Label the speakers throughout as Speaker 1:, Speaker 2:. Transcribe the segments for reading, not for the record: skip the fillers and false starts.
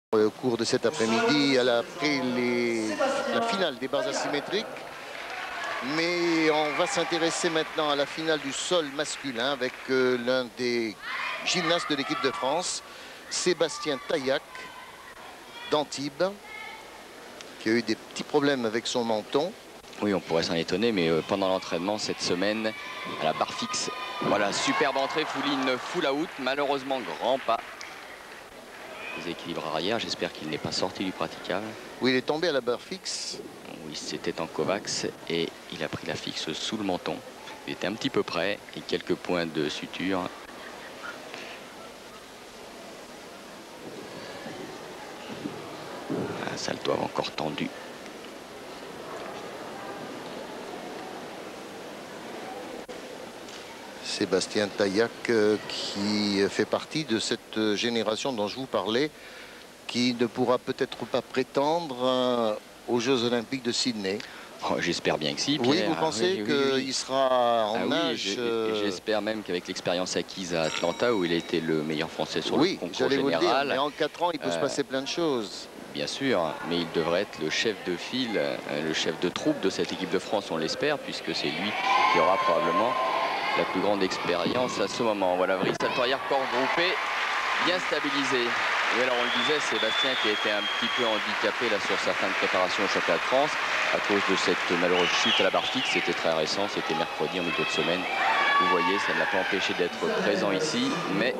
Speaker 1: Au cours de cet après-midi, elle a pris la finale des barres asymétriques. Mais on va s'intéresser maintenant à la finale du sol masculin avec l'un des gymnastes de l'équipe de France, Sébastien Taillac d'Antibes, qui a eu des petits problèmes avec son menton.
Speaker 2: Oui, on pourrait s'en étonner, mais pendant l'entraînement cette semaine, à la barre fixe, voilà, superbe entrée, fouline, full out, malheureusement grand pas. Déséquilibre arrière, j'espère qu'il n'est pas sorti du praticable.
Speaker 1: Oui, il est tombé à la barre fixe.
Speaker 2: Oui, c'était en Kovacs et il a pris la fixe sous le menton. Il était un petit peu près et quelques points de suture. Un saltoir encore tendu.
Speaker 1: Sébastien Taillac qui fait partie de cette génération dont je vous parlais, qui ne pourra peut-être pas prétendre aux Jeux Olympiques de Sydney.
Speaker 2: Oh, j'espère bien que si, Pierre.
Speaker 1: Oui, vous pensez qu'il sera en âge
Speaker 2: J'espère même qu'avec l'expérience acquise à Atlanta, où il a été le meilleur Français sur le concours général.
Speaker 1: Vous dire, mais en 4 ans, il peut se passer plein de choses.
Speaker 2: Bien sûr, mais il devrait être le chef de file, le chef de troupe de cette équipe de France, on l'espère, puisque c'est lui qui aura probablement la plus grande expérience à ce moment. Voilà, vrille salto-arrière, corps groupé, bien stabilisé. Oui, alors on le disait, Sébastien qui a été un petit peu handicapé là sur sa fin de préparation au championnat de France à cause de cette malheureuse chute à la barre fixe. C'était très récent, c'était mercredi en milieu de semaine. Vous voyez, ça ne l'a pas empêché d'être présent ici, mais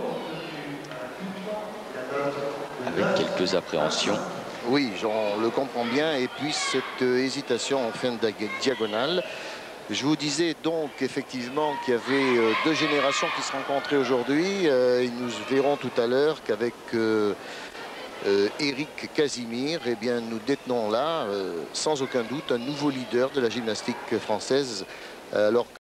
Speaker 2: avec quelques appréhensions.
Speaker 1: Oui, on le comprend bien. Et puis cette hésitation en fin de diagonale. Je vous disais donc effectivement qu'il y avait deux générations qui se rencontraient aujourd'hui. Et nous verrons tout à l'heure qu'avec Éric Casimir, eh bien, nous détenons là, sans aucun doute, un nouveau leader de la gymnastique française. Alors